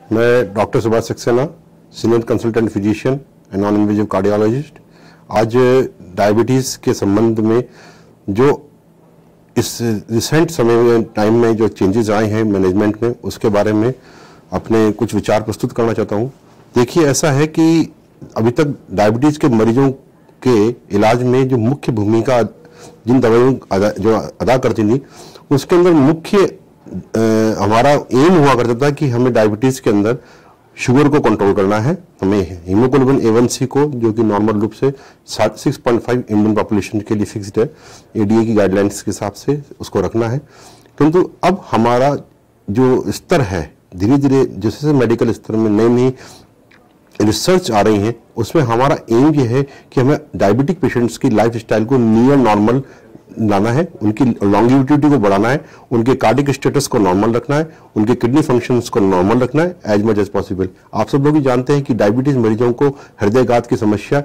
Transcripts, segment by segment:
मैं doctor Subhash Saxena, senior consultant physician and non invasive cardiologist. आज diabetes के संबंध में जो इस रिसेंट समय में टाइम में जो चेंजेस आए हैं मैनेजमेंट में, उसके बारे में अपने कुछ विचार प्रस्तुत करना चाहता हूँ। देखिए, ऐसा है कि अभी तक डायबिटीज़ के मरीजों के इलाज में जो मुख्य भूमिका जिन दवाइयों जो अदा करती थी, उसके अंदर मुख्य हमारा एम हुआ करता था कि हमें डायबिटीज़ के अंदर शुगर को कंट्रोल करना है, हमें हीमोग्लोबिन A1C को, जो कि नॉर्मल रूप से 6.5 इंडियन पॉपुलेशन के लिए फिक्स्ड है, एडीए की गाइडलाइंस के हिसाब से उसको रखना है। किंतु अब हमारा जो स्तर है, धीरे धीरे जैसे मेडिकल स्तर में नई नई रिसर्च आ रही है, उसमें हमारा एम ये है कि हमें डायबिटिक पेशेंट्स की लाइफ स्टाइल को नियर नॉर्मल लाना है, उनकी लॉन्गिविटी को बढ़ाना है, उनके कार्डिक स्टेटस को नॉर्मल रखना है, उनके किडनी फंक्शंस को नॉर्मल रखना है एज मच एज पॉसिबल। आप सब लोग ही जानते हैं कि डायबिटीज मरीजों को हृदयघात की समस्या,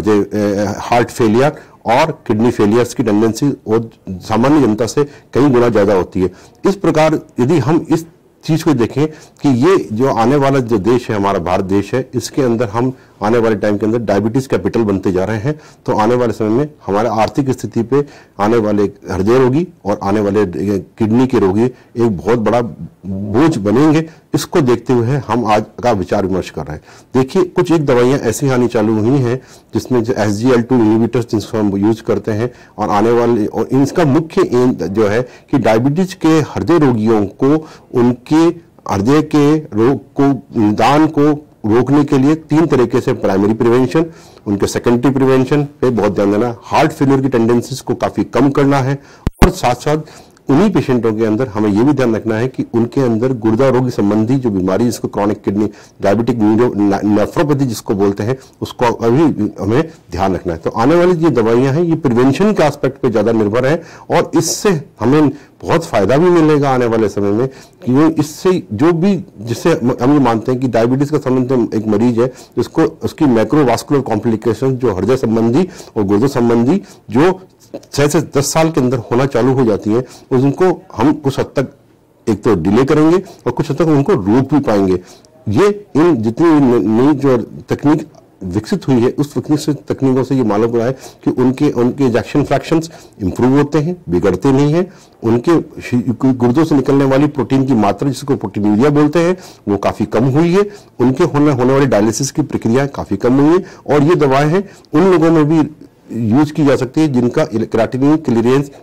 हार्ट फेलियर और किडनी फेलियर्स की टेंडेंसी और सामान्य जनता से कई गुना ज्यादा होती है। इस प्रकार यदि हम इस चीज को देखें कि ये जो आने वाला जो देश है, हमारा भारत देश है, इसके अंदर हम आने वाले टाइम के अंदर डायबिटीज कैपिटल बनते जा रहे हैं, तो आने वाले समय में हमारे आर्थिक स्थिति पे आने वाले हृदय रोगी और आने वाले किडनी के रोगी एक बहुत बड़ा बोझ बनेंगे। इसको देखते हुए हम आज का विचार विमर्श कर रहे हैं। देखिए, कुछ एक दवाइयां ऐसी आनी चालू हुई हैं जिसमें SGLT इनहिबिटर्स जिसको हम यूज करते हैं, और आने वाले और इनका मुख्य एम जो है कि डायबिटीज के हृदय रोगियों को उनके हृदय के रोग को निदान को रोकने के लिए 3 तरीके से प्राइमरी प्रिवेंशन, उनके सेकेंडरी प्रिवेंशन पे बहुत ध्यान देना, हार्ट फेलियर की टेंडेंसीज को काफी कम करना है, और साथ साथ उन्हीं पेशेंटों के अंदर हमें यह भी ध्यान रखना है कि उनके अंदर गुर्दा रोग संबंधी जो बीमारी, जिसको क्रॉनिक किडनी डायबिटिक नेफ्रोपैथी जिसको बोलते हैं, उसको अभी हमें ध्यान रखना है। तो आने वाली जो दवाइयां हैं ये प्रिवेंशन के एस्पेक्ट पे ज्यादा निर्भर है, और इससे हमें बहुत फायदा भी मिलेगा आने वाले समय में, कि इससे जो भी, जिससे हम ये मानते हैं कि डायबिटीज का संबंध एक मरीज है जिसको उसकी मैक्रोवास्कुलर कॉम्प्लिकेशन जो हृदय संबंधी और गुर्दों संबंधी जो 6 से 10 साल के अंदर होना चालू हो जाती है, उनको हम कुछ हद तक एक तो डिले करेंगे और कुछ हद तक उनको रोक भी पाएंगे। ये इन जितनी नई जो तकनीक विकसित हुई है, उस तकनीकों से ये मालूम हुआ है कि उनके इजेक्शन फ्रैक्शंस इंप्रूव होते हैं, बिगड़ते नहीं हैं, उनके गुर्दों से निकलने वाली प्रोटीन की मात्रा, जिसको प्रोटीनूरिया बोलते हैं, वो काफी कम हुई है, उनके होने वाली डायलिसिस की प्रक्रिया काफी कम हुई है, और ये दवाएं हैं उन लोगों में भी यूज की जा सकती है जिनका क्रिएटिनिन क्लियरेंस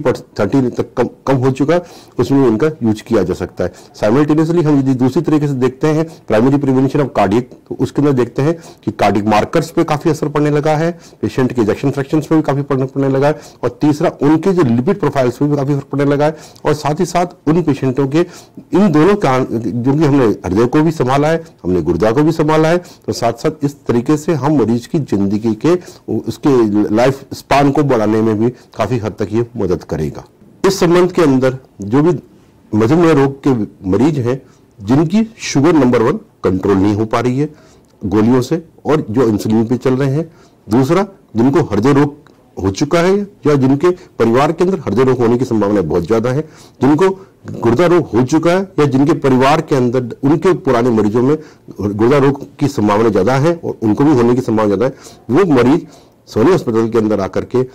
30 तक कम हो चुका है, उसमें उनका यूज किया जा सकता है। साइमल्टेनियसली हम यदि दूसरी तरीके से देखते हैं प्राइमरी प्रिवेंशन ऑफ कार्डियक, तो उसके अंदर देखते हैं कि कार्डियक मार्कर्स पे काफी असर पड़ने लगा है, पेशेंट के इजेक्शन फ्रैक्शंस पे भी काफी पड़ने लगा है, और तीसरा उनके जो लिपिड प्रोफाइल्स पे भी काफी फर्क पड़ने लगा है, और साथ ही साथ उन पेशेंटों के इन दोनों का, जो कि हमने हृदय को भी संभाला है, हमने गुर्दा को भी संभाला है, तो साथ साथ इस तरीके से हम मरीज की जिंदगी के उसके लाइफ स्पान को बढ़ाने में भी काफी हद तक ये मदद करेगा। इस संबंध के अंदर जो भी मधुमेह रोग के मरीज हैं जिनकी शुगर नंबर 1 कंट्रोल नहीं हो पा रही है गोलियों से, और जो इंसुलिन पे चल रहे हैं, दूसरा जिनको हृदय रोग हो चुका है या जिनके परिवार के अंदर हृदय रोग होने की संभावना बहुत ज्यादा है, जिनको गुर्दा रोग हो चुका है या जिनके परिवार के अंदर उनके पुराने मरीजों में गुर्दा रोग की संभावना ज्यादा है और उनको भी होने की संभावना ज्यादा है, वो मरीज सोनी हॉस्पिटल के अंदर आकर के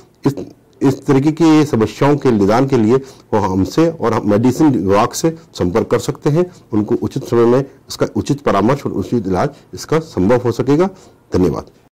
इस तरीके की समस्याओं के निदान के लिए वो हमसे और मेडिसिन विभाग से संपर्क कर सकते हैं। उनको उचित समय में इसका उचित परामर्श और उचित इलाज इसका संभव हो सकेगा। धन्यवाद।